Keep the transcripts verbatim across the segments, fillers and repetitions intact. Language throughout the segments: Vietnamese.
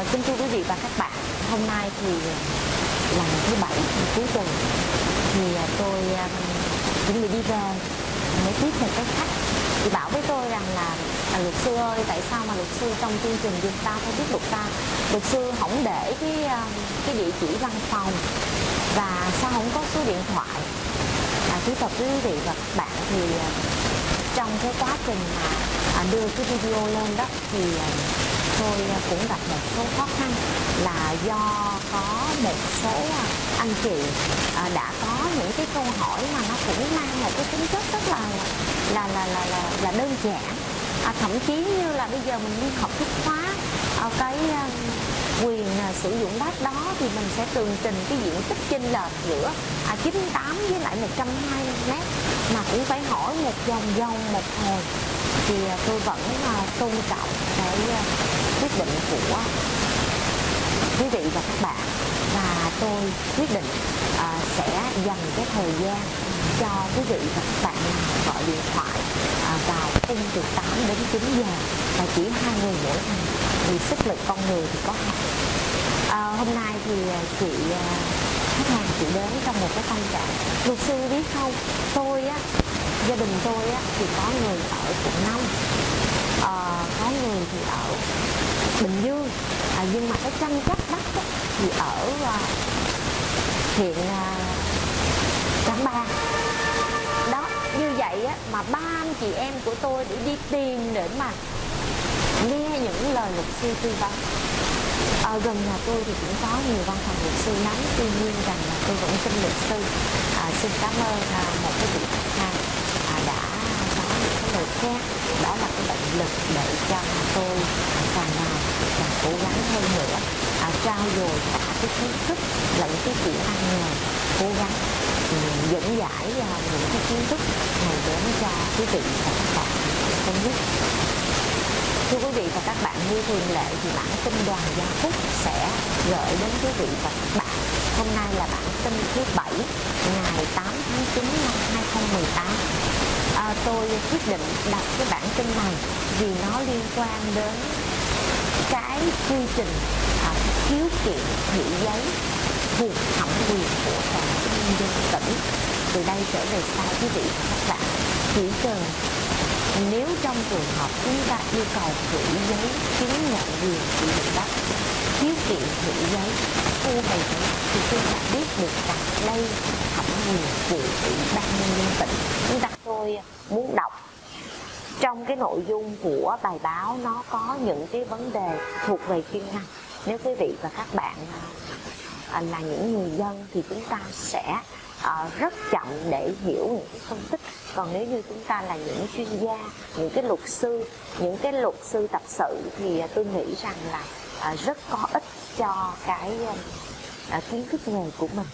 Kính thưa quý vị và các bạn, hôm nay thì là ngày thứ bảy cuối tuần, thì tôi chuẩn bị đi về để tiếp một cái khách. Thì bảo với tôi rằng là à, luật sư ơi, tại sao mà luật sư trong chương trình Dùng Ta Phải Biết Luật Ta, luật sư không để cái cái địa chỉ văn phòng và sao không có số điện thoại. À, thú thật với quý vị và các bạn thì trong cái quá trình mà à, đưa cái video lên đó thì à, tôi cũng gặp một số khó khăn, là do có một số anh chị à, đã có những cái câu hỏi mà nó cũng mang một cái tính chất rất là là là là là, là đơn giản. À, thậm chí như là bây giờ mình đi hợp thức hóa à, cái à, quyền à, sử dụng đất đó, thì mình sẽ tường trình cái diện tích chênh lệch giữa à, chín mươi tám với lại một trăm hai mươi mét, mà cũng phải hỏi một vòng vòng một hồi. Thì à, tôi vẫn à, tôn trọng cái à, quyết định của quý vị và các bạn, và tôi quyết định à, sẽ dành cái thời gian cho quý vị và các bạn gọi điện thoại à, vào khung từ tám đến chín giờ, và chỉ hai người mỗi ngày, vì sức lực con người thì có hạn. À, hôm nay thì chị khách hàng chị đến trong một cái tâm trạng, luật sư biết không, tôi á, gia đình tôi á thì có người ở quận năm, à, có người thì ở Bình Dương, à, nhưng mà cái tranh chấp đất á, thì ở à, huyện à, Trảng Bàng đó. Như vậy á, mà ba anh chị em của tôi để đi tìm để mà nghe những lời luật sư tư vấn. Ở gần nhà tôi thì cũng có nhiều văn phòng luật sư lắm, tuy nhiên rằng là tôi vẫn xin luật sư à, xin cảm ơn à, một cái vị khách hàng à, đã có những cái lời khen, đó là cái động lực để cho tôi càng ngày càng cố gắng hơn nữa, à, trao dồi cả cái kiến thức lẫn cái kỹ năng nghề, cố gắng um, dẫn giải uh, những cái kiến thức này đến cho quý vị và các bạn không biết. Thưa quý vị và các bạn, như thường lệ thì bản tin Đoàn Gia Phúc sẽ gửi đến quý vị và các bạn. Hôm nay là bản tin thứ bảy, ngày tám tháng chín năm hai không một tám. À, tôi quyết định đọc cái bản tin này vì nó liên quan đến cái quy trình à, khiếu kiện hủy giấy thuộc thẩm quyền của Tòa án Nhân dân tỉnh. Từ đây trở về sau, quý vị và các bạn chỉ cần nếu trong trường hợp chúng ta yêu cầu hủy giấy chứng nhận quyền sử dụng đất, khiếu kiện hủy giấy, thu hồi giấy, thì chúng ta biết được rằng đây thẩm quyền của Ủy ban Nhân dân tỉnh. Chúng ta tôi muốn đọc trong cái nội dung của bài báo, nó có những cái vấn đề thuộc về chuyên ngành. Nếu quý vị và các bạn à, là những người dân thì chúng ta sẽ à, rất chậm để hiểu những cái phân tích. Còn nếu như chúng ta là những chuyên gia, những cái luật sư, những cái luật sư tập sự thì tôi nghĩ rằng là à, rất có ích cho cái à, kiến thức nghề của mình.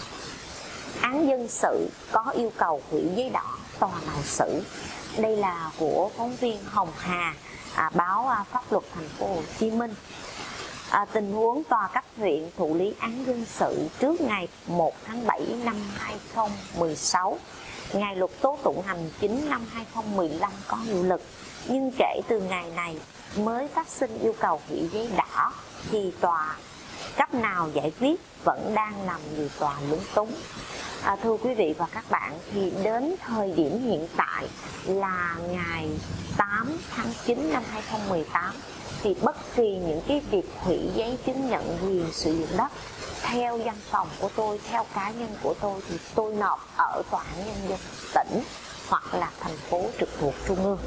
Án dân sự có yêu cầu hủy giấy đỏ, tòa nào xử? Đây là của phóng viên Hồng Hà, à, báo à, Pháp Luật Thành phố Hồ Chí Minh. À, tình huống tòa cấp huyện thụ lý án dân sự trước ngày một tháng bảy năm hai không một sáu, ngày luật tố tụng hành chính năm hai không một lăm có hiệu lực, nhưng kể từ ngày này mới phát sinh yêu cầu hủy giấy đỏ thì tòa cấp nào giải quyết vẫn đang làm người tòa lúng túng. À, thưa quý vị và các bạn, thì đến thời điểm hiện tại là ngày tám tháng chín năm hai không một tám, thì bất kỳ những cái việc hủy giấy chứng nhận quyền sử dụng đất theo văn phòng của tôi, theo cá nhân của tôi, thì tôi nộp ở Tòa án Nhân dân tỉnh hoặc là thành phố trực thuộc trung ương.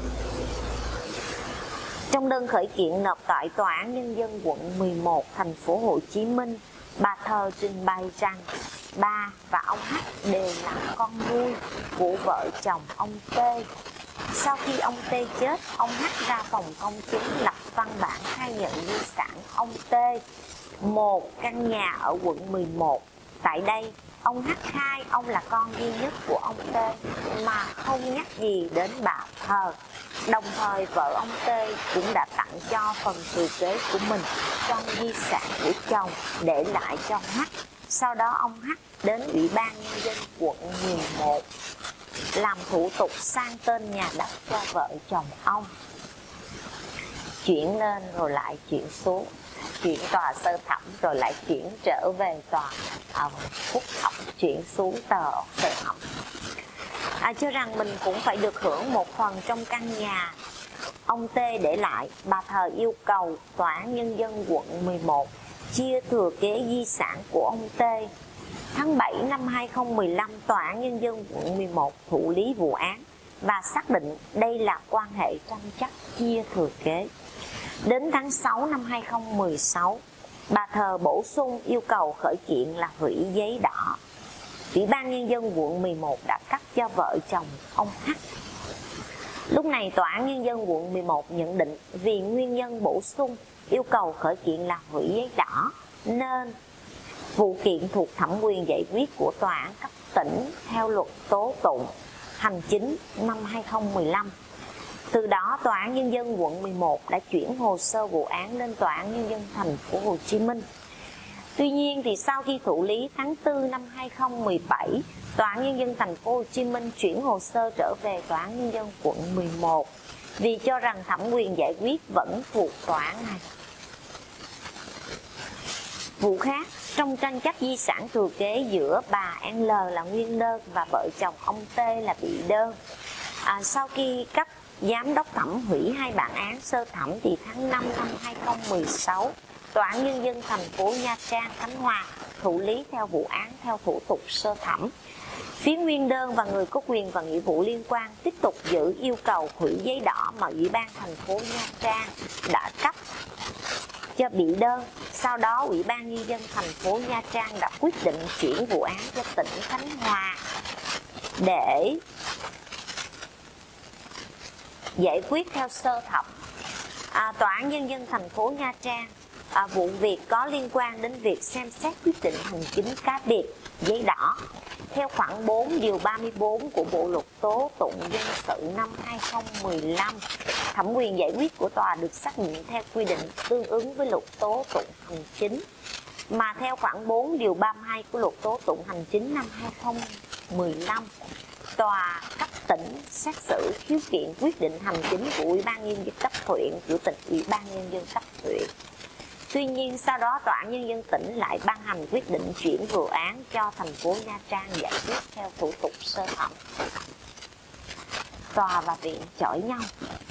Trong đơn khởi kiện nộp tại Tòa án Nhân dân quận mười một thành phố Hồ Chí Minh, bà Thơ trình bày rằng bà và ông H đều là con nuôi của vợ chồng ông T. Sau khi ông T chết, ông H ra phòng công chứng lập văn bản khai nhận di sản ông T một căn nhà ở quận mười một. Tại đây, ông H khai ông là con duy nhất của ông T mà không nhắc gì đến bà Thơ. Đồng thời vợ ông T cũng đã tặng cho phần thừa kế của mình trong di sản của chồng để lại cho H. Sau đó ông H đến Ủy ban Nhân dân quận mười một làm thủ tục sang tên nhà đất cho vợ chồng ông. chuyển lên rồi lại chuyển xuống, chuyển tòa sơ thẩm rồi lại chuyển trở về tòa à, phúc thẩm, chuyển xuống tòa sơ thẩm. À, cho rằng mình cũng phải được hưởng một phần trong căn nhà ông T để lại. Bà Thờ yêu cầu Tòa án Nhân dân quận mười một chia thừa kế di sản của ông T. Tháng bảy năm hai nghìn không trăm mười lăm, Tòa án Nhân dân quận mười một thụ lý vụ án và xác định đây là quan hệ tranh chấp chia thừa kế. Đến tháng sáu năm hai nghìn không trăm mười sáu, bà Thờ bổ sung yêu cầu khởi kiện là hủy giấy đỏ. Ủy ban Nhân dân quận mười một đã cấp cho vợ chồng ông H. Lúc này Tòa án Nhân dân quận mười một nhận định vì nguyên nhân bổ sung yêu cầu khởi kiện là hủy giấy đỏ nên vụ kiện thuộc thẩm quyền giải quyết của Tòa án cấp tỉnh theo luật tố tụng hành chính năm hai nghìn không trăm mười lăm. Từ đó Tòa án Nhân dân quận mười một đã chuyển hồ sơ vụ án lên Tòa án Nhân dân thành phố Hồ Chí Minh. Tuy nhiên thì sau khi thụ lý tháng tư năm hai nghìn không trăm mười bảy, Tòa án Nhân dân thành phố Hồ Chí Minh chuyển hồ sơ trở về Tòa án Nhân dân quận mười một vì cho rằng thẩm quyền giải quyết vẫn thuộc tòa án này. Vụ khác, trong tranh chấp di sản thừa kế giữa bà N L là nguyên đơn và vợ chồng ông T là bị đơn. À, sau khi cấp giám đốc thẩm hủy hai bản án sơ thẩm thì tháng năm năm hai nghìn không trăm mười sáu, Tòa án Nhân dân thành phố Nha Trang, Khánh Hòa thụ lý theo vụ án theo thủ tục sơ thẩm. Phía nguyên đơn và người có quyền và nghĩa vụ liên quan tiếp tục giữ yêu cầu hủy giấy đỏ mà Ủy ban thành phố Nha Trang đã cấp cho bị đơn. Sau đó Ủy ban Nhân dân thành phố Nha Trang đã quyết định chuyển vụ án cho tỉnh Khánh Hòa để giải quyết theo sơ thẩm. À, Tòa án Nhân dân thành phố Nha Trang, à, vụ việc có liên quan đến việc xem xét quyết định hành chính cá biệt giấy đỏ theo khoản bốn điều ba mươi bốn của Bộ luật tố tụng dân sự năm hai nghìn không trăm mười lăm. Thẩm quyền giải quyết của tòa được xác định theo quy định tương ứng với luật tố tụng hành chính, mà theo khoản bốn điều ba mươi hai của luật tố tụng hành chính năm hai nghìn không trăm mười lăm, tòa cấp tỉnh xét xử khiếu kiện quyết định hành chính của Ủy ban Nhân dân cấp huyện, Chủ tịch Ủy ban Nhân dân cấp huyện. Tuy nhiên sau đó Tòa án Nhân dân tỉnh lại ban hành quyết định chuyển vụ án cho thành phố Nha Trang giải quyết theo thủ tục sơ thẩm. Tòa và viện chọi nhau.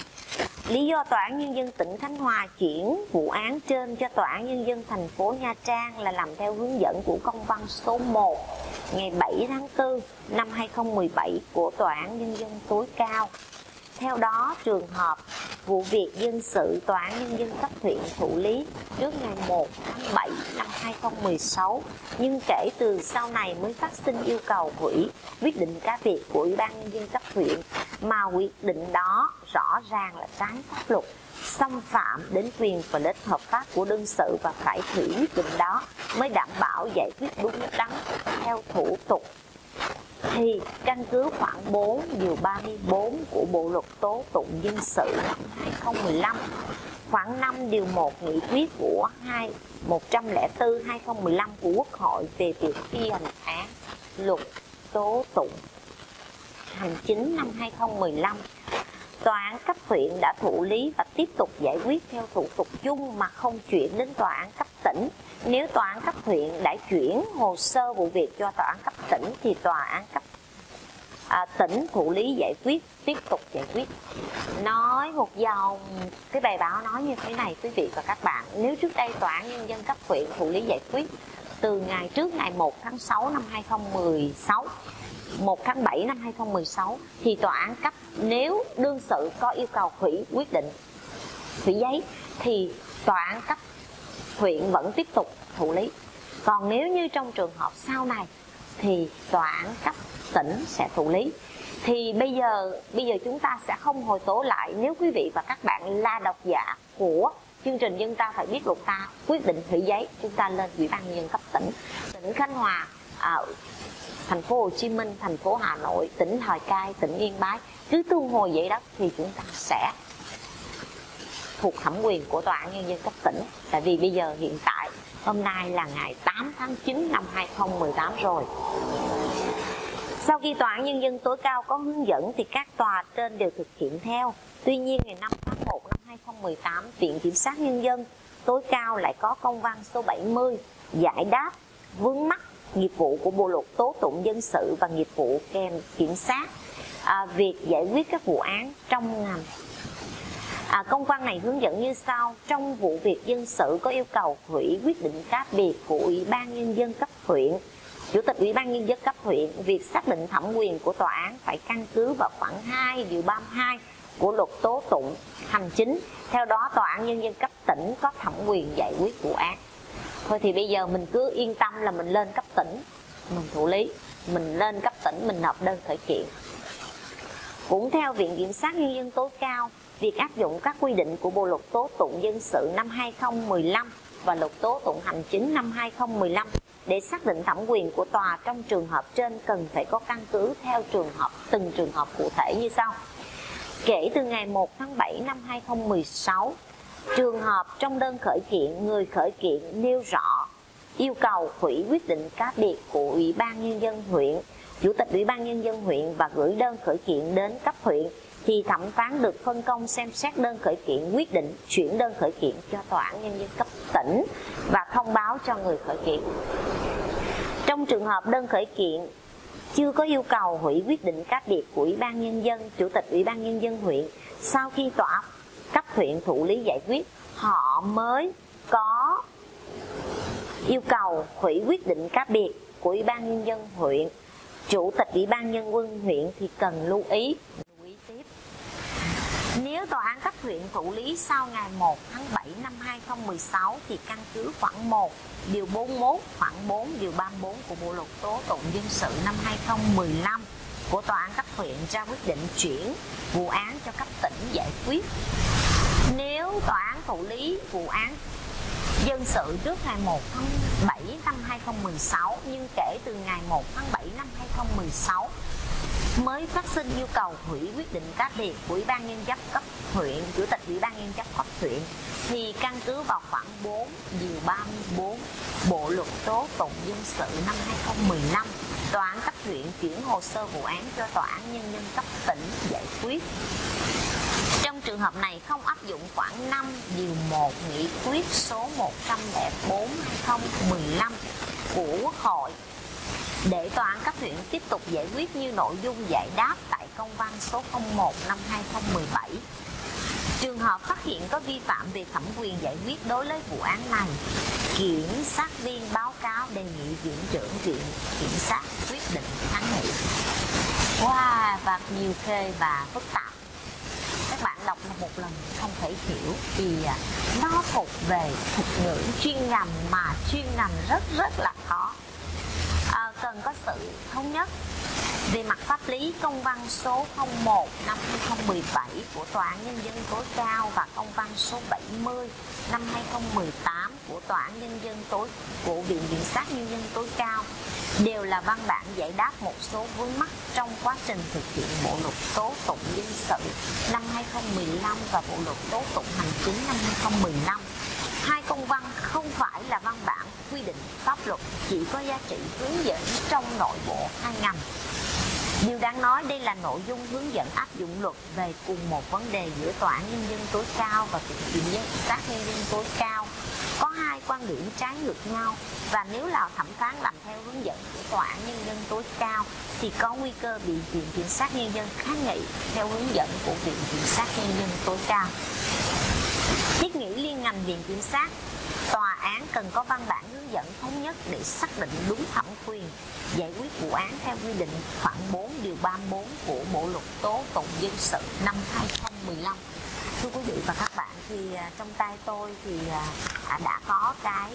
Lý do Tòa án Nhân dân tỉnh Khánh Hòa chuyển vụ án trên cho Tòa án Nhân dân thành phố Nha Trang là làm theo hướng dẫn của công văn số một ngày bảy tháng tư năm hai nghìn không trăm mười bảy của Tòa án Nhân dân tối cao. Theo đó, trường hợp vụ việc dân sự Tòa án Nhân dân cấp huyện thụ lý trước ngày một tháng bảy năm hai nghìn không trăm mười sáu, nhưng kể từ sau này mới phát sinh yêu cầu hủy quyết định cá biệt của Ủy ban Nhân dân cấp huyện, mà quyết định đó rõ ràng là trái pháp luật, xâm phạm đến quyền và lợi ích hợp pháp của đương sự và phải hủy quyết định đó mới đảm bảo giải quyết đúng đắn theo thủ tục. Thì căn cứ khoản bốn điều ba mươi bốn của Bộ luật tố tụng dân sự năm hai nghìn không trăm mười lăm, khoản năm điều một nghị quyết của một trăm lẻ bốn hai nghìn không trăm mười lăm của Quốc hội về việc thi hành án luật tố tụng hành chính năm hai nghìn không trăm mười lăm, tòa án cấp huyện đã thụ lý và tiếp tục giải quyết theo thủ tục chung mà không chuyển đến tòa án cấp tỉnh. Nếu tòa án cấp huyện đã chuyển hồ sơ vụ việc cho tòa án cấp tỉnh thì tòa án cấp à, tỉnh thụ lý giải quyết, tiếp tục giải quyết. Nói một dòng, cái bài báo nói như thế này quý vị và các bạn. Nếu trước đây tòa án nhân dân cấp huyện thụ lý giải quyết từ ngày trước ngày một tháng sáu năm hai nghìn không trăm mười sáu, một tháng bảy năm hai nghìn không trăm mười sáu, thì tòa án cấp nếu đương sự có yêu cầu hủy quyết định, hủy giấy, thì tòa án cấp huyện vẫn tiếp tục thụ lý. Còn nếu như trong trường hợp sau này thì tòa án cấp tỉnh sẽ thụ lý. Thì bây giờ bây giờ chúng ta sẽ không hồi tố lại. Nếu quý vị và các bạn là độc giả của chương trình Dân Ta Phải Biết Luật Ta quyết định hủy giấy, chúng ta lên Ủy ban nhân dân cấp tỉnh, tỉnh Khánh Hòa, à, thành phố Hồ Chí Minh, thành phố Hà Nội, tỉnh Lào Cai, tỉnh Yên Bái, cứ thu hồi giấy đất thì chúng ta sẽ thuộc thẩm quyền của tòa án nhân dân cấp tỉnh. Tại vì bây giờ hiện tại hôm nay là ngày tám tháng chín năm hai nghìn không trăm mười tám rồi. Sau khi tòa án nhân dân tối cao có hướng dẫn thì các tòa trên đều thực hiện theo. Tuy nhiên ngày năm tháng một năm hai nghìn không trăm không một tám, Viện Kiểm sát Nhân dân tối cao lại có công văn số bảy mươi giải đáp vướng mắc nghiệp vụ của Bộ luật tố tụng dân sự và nghiệp vụ kèm kiểm sát, à, việc giải quyết các vụ án trong ngành. À, công văn này hướng dẫn như sau: trong vụ việc dân sự có yêu cầu hủy quyết định cá biệt của Ủy ban Nhân dân cấp huyện, Chủ tịch Ủy ban Nhân dân cấp huyện, việc xác định thẩm quyền của tòa án phải căn cứ vào khoản hai điều ba mươi hai của luật tố tụng hành chính. Theo đó, tòa án nhân dân cấp tỉnh có thẩm quyền giải quyết vụ án. Thôi thì bây giờ mình cứ yên tâm là mình lên cấp tỉnh mình thụ lý, mình lên cấp tỉnh mình nộp đơn khởi kiện. Cũng theo Viện Kiểm sát Nhân dân tối cao, việc áp dụng các quy định của Bộ luật tố tụng dân sự năm hai không một lăm và luật tố tụng hành chính năm hai không một lăm để xác định thẩm quyền của tòa trong trường hợp trên cần phải có căn cứ theo trường hợp từng trường hợp cụ thể như sau. Kể từ ngày một tháng bảy năm hai không một sáu, trường hợp trong đơn khởi kiện người khởi kiện nêu rõ yêu cầu hủy quyết định cá biệt của Ủy ban Nhân dân huyện, Chủ tịch Ủy ban Nhân dân huyện và gửi đơn khởi kiện đến cấp huyện, thì thẩm phán được phân công xem xét đơn khởi kiện, quyết định chuyển đơn khởi kiện cho tòa án nhân dân cấp tỉnh và thông báo cho người khởi kiện. Trong trường hợp đơn khởi kiện chưa có yêu cầu hủy quyết định cá biệt của Ủy ban Nhân dân, Chủ tịch Ủy ban Nhân dân huyện, sau khi tòa cấp huyện thụ lý giải quyết, họ mới có yêu cầu hủy quyết định cá biệt của Ủy ban Nhân dân huyện, Chủ tịch Ủy ban Nhân dân huyện thì cần lưu ý. Lưu ý tiếp. Nếu tòa án cấp huyện thụ lý sau ngày một tháng bảy năm hai không một sáu thì căn cứ khoản một điều bốn mươi mốt, khoản bốn điều ba mươi tư của Bộ luật tố tụng dân sự năm hai không một lăm của tòa án cấp huyện ra quyết định chuyển vụ án cho cấp tỉnh giải quyết. Nếu tòa án thụ lý vụ án dân sự trước ngày một tháng bảy năm hai không một sáu nhưng kể từ ngày một tháng bảy năm hai không một sáu mới phát sinh yêu cầu hủy quyết định cá biệt của Ủy ban Nhân dân cấp huyện, Chủ tịch Ủy ban Nhân dân cấp huyện thì căn cứ vào khoản bốn điều ba mươi tư Bộ luật tố tụng dân sự năm hai không một lăm, tòa án cấp huyện chuyển hồ sơ vụ án cho tòa án nhân dân cấp tỉnh giải quyết. Trong trường hợp này không áp dụng khoản năm điều một nghị quyết số một trăm lẻ bốn trên hai không một lăm của Quốc hội để tòa án cấp huyện tiếp tục giải quyết như nội dung giải đáp tại công văn số không một năm hai không một bảy. Trường hợp phát hiện có vi phạm về thẩm quyền giải quyết đối với vụ án này, kiểm sát viên báo cáo đề nghị viện trưởng viện kiểm sát quyết định kháng nghị. Wow, và nhiều khê và phức tạp. Các bạn đọc một lần không thể hiểu vì nó thuộc về thuật ngữ chuyên ngành mà chuyên ngành rất rất là khó. À, cần có sự thống nhất. Về mặt pháp lý, công văn số không một năm hai không một bảy của Tòa án Nhân dân tối cao và công văn số bảy mươi năm hai không một tám của Tòa án Nhân dân tối của Viện Kiểm sát Nhân dân tối cao đều là văn bản giải đáp một số vướng mắc trong quá trình thực hiện Bộ luật tố tụng dân sự năm hai không một lăm và Bộ luật tố tụng hành chính năm hai không một lăm. Hai công văn không phải là văn bản quy định pháp luật, chỉ có giá trị hướng dẫn trong nội bộ hai ngành. Điều đáng nói đây là nội dung hướng dẫn áp dụng luật về cùng một vấn đề giữa Tòa án Nhân dân tối cao và Viện Kiểm sát Nhân dân tối cao. Có hai quan điểm trái ngược nhau và nếu là thẩm phán làm theo hướng dẫn của Tòa án Nhân dân tối cao thì có nguy cơ bị Viện Kiểm sát Nhân dân kháng nghị theo hướng dẫn của Viện Kiểm sát Nhân dân tối cao. Thiết nghĩ liên ngành Viện Kiểm sát, tòa án cần có văn bản hướng dẫn thống nhất để xác định đúng thẩm quyền giải quyết vụ án theo quy định khoản bốn điều ba mươi tư của Bộ luật tố tụng dân sự năm hai không một lăm. Thưa quý vị và các bạn, thì trong tay tôi thì đã có cái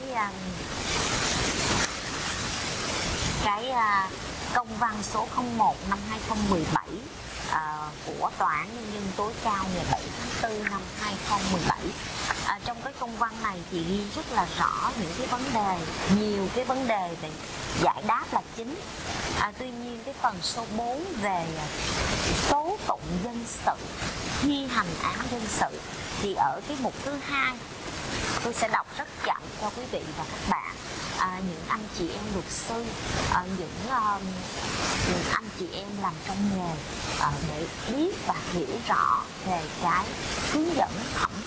cái công văn số không một năm hai không một bảy À, của Tòa án Nhân dân tối cao ngày bảy tháng tư năm hai không một bảy. À, trong cái công văn này thì ghi rất là rõ những cái vấn đề, nhiều cái vấn đề về giải đáp là chính. À, tuy nhiên cái phần số bốn về tố tụng dân sự, thi hành án dân sự thì ở cái mục thứ hai tôi sẽ đọc rất chậm cho quý vị và các bạn. À, những anh chị em luật sư, à, những, uh, những anh chị em làm trong nghề uh, để biết và hiểu rõ về cái hướng dẫn thẩm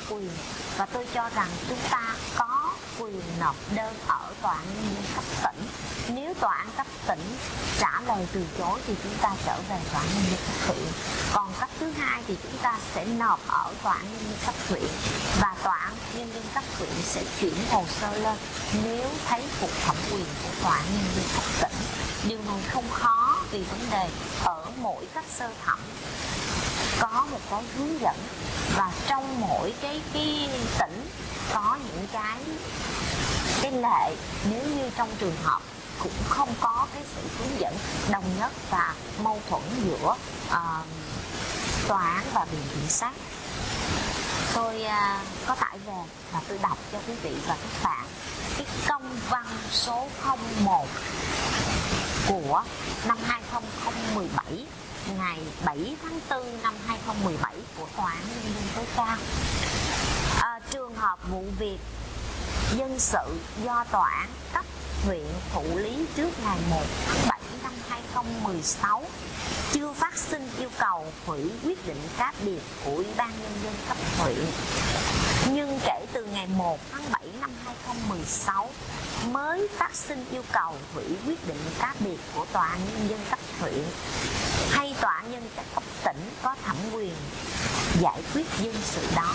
quyền, và tôi cho rằng chúng ta có quyền nộp đơn ở tòa án nhân dân cấp tỉnh. Nếu tòa án cấp tỉnh trả lời từ chối thì chúng ta trở về tòa án nhân dân cấp huyện. Còn cấp thứ hai thì chúng ta sẽ nộp ở tòa án nhân dân cấp huyện, và tòa án nhân dân cấp huyện sẽ chuyển hồ sơ lên nếu thấy thuộc thẩm quyền của tòa án nhân dân cấp tỉnh. Điều này không khó, vì vấn đề ở mỗi cấp sơ thẩm có một cái hướng dẫn, và trong mỗi cái cái tỉnh có những cái cái lệ. Nếu như trong trường hợp cũng không có cái sự hướng dẫn đồng nhất và mâu thuẫn giữa uh, tòa án và viện kiểm sát. Tôi uh, có tải về và tôi đọc cho quý vị và các bạn cái công văn số không một của năm hai không một bảy ngày bảy tháng tư năm hai không một bảy của Tòa án Nhân dân tối cao. À, trường hợp vụ việc dân sự do tòa án cấp huyện thụ lý trước ngày một tháng bảy năm hai không một sáu chưa phát sinh yêu cầu hủy quyết định cá biệt của Ủy ban Nhân dân cấp huyện, nhưng kể từ ngày một tháng bảy năm hai không một sáu mới phát sinh yêu cầu hủy quyết định cá biệt của Tòa án Nhân dân cấp huyện hay Tòa án Nhân dân cấp tỉnh có thẩm quyền giải quyết dân sự đó.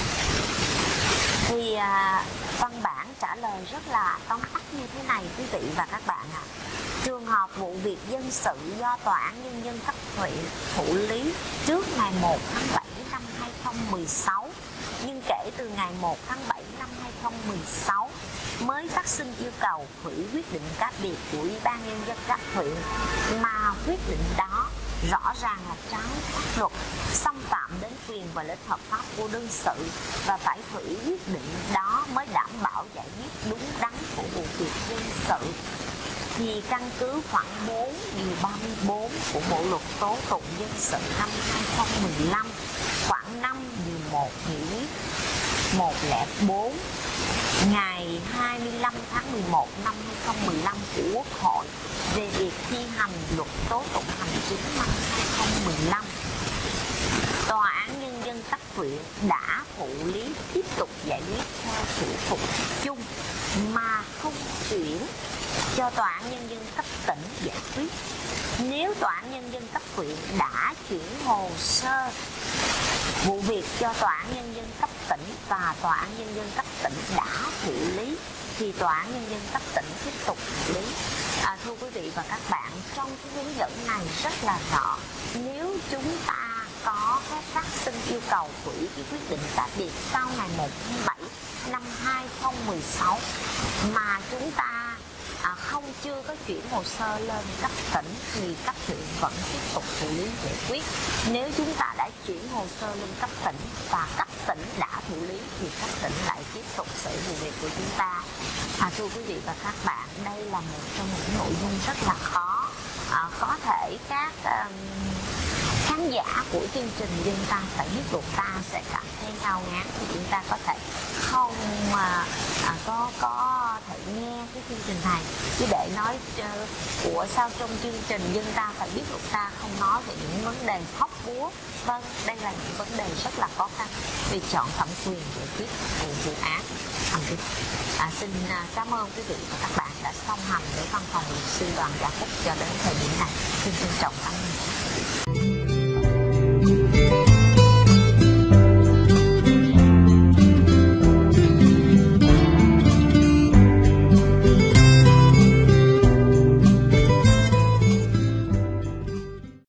Thì à, văn bản trả lời rất là tóm tắt như thế này quý vị và các bạn ạ. À. Trường hợp vụ việc dân sự do Tòa án Nhân dân cấp huyện thụ lý trước ngày một tháng bảy năm hai không một sáu, nhưng kể từ ngày một tháng bảy năm hai không một sáu mới phát sinh yêu cầu hủy quyết định cá biệt của Ủy ban Nhân dân cấp huyện, mà quyết định đó rõ ràng là trái pháp luật, xâm phạm đến quyền và lợi ích hợp pháp của đương sự, và phải hủy quyết định đó mới đảm bảo giải quyết đúng đắn của vụ việc dân sự, thì căn cứ khoản bốn điều ba mươi bốn của Bộ luật tố tụng dân sự năm hai không một lăm, khoản năm điều một nghị quyết một không bốn ngày hai mươi lăm tháng mười một năm hai không một lăm của Quốc hội về việc thi hành luật tố tụng hành chính năm hai không một lăm, Tòa án Nhân dân cấp huyện đã thụ lý tiếp tục giải quyết theo thủ tục chung mà không chuyển cho Tòa án Nhân dân cấp tỉnh giải quyết. Nếu Tòa án Nhân dân cấp huyện đã chuyển hồ sơ vụ việc cho Tòa án Nhân dân cấp tỉnh và Tòa án Nhân dân cấp tỉnh đã thụ lý, thì Tòa án Nhân dân cấp tỉnh tiếp tục thụ lý. À, thưa quý vị và các bạn, trong cái hướng dẫn này rất là rõ, nếu chúng ta có cái phát sinh yêu cầu hủy cái quyết định cá biệt sau ngày một tháng bảy năm hai không một sáu mà chúng ta à, không chưa có chuyển hồ sơ lên cấp tỉnh, thì cấp huyện vẫn tiếp tục xử lý giải quyết. Nếu chúng ta đã chuyển hồ sơ lên cấp tỉnh và cấp tỉnh đã thụ lý, thì cấp tỉnh lại tiếp tục xử vụ việc của chúng ta. À, thưa quý vị và các bạn, đây là một trong những nội dung rất là khó. À, có thể các um, khán giả của chương trình Dân Ta Phải Biết Luật Ta sẽ cảm thấy ngao ngán, thì chúng ta có thể không mà à, có có thể nghe cái chương trình này, chứ để nói uh, của sao trong chương trình Dân Ta Phải Biết Luật Ta không nói về những vấn đề hóc búa. Vâng, đây là những vấn đề rất là khó khăn vì chọn thẩm quyền giải quyết vụ vụ án. À, xin uh, cảm ơn quý vị và các bạn đã song hành với văn phòng luật sư Đoàn Gia Phúc cho đến thời điểm này. Xin trân trọng cảm ơn.